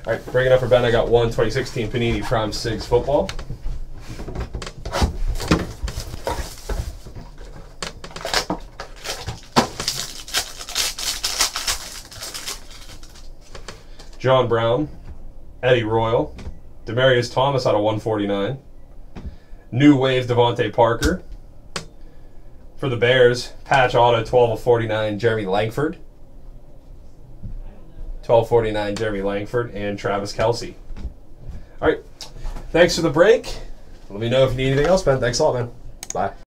All right, breaking up for Ben, I got one 2016 Panini Prime Sigs football. John Brown, Eddie Royal, Demarius Thomas out of 149. New Wave Devontae Parker. For the Bears, patch auto 12/49 Jeremy Langford. 12/49 Jeremy Langford and Travis Kelce. All right, thanks for the break. Let me know if you need anything else, Ben. Thanks a lot, man. Bye.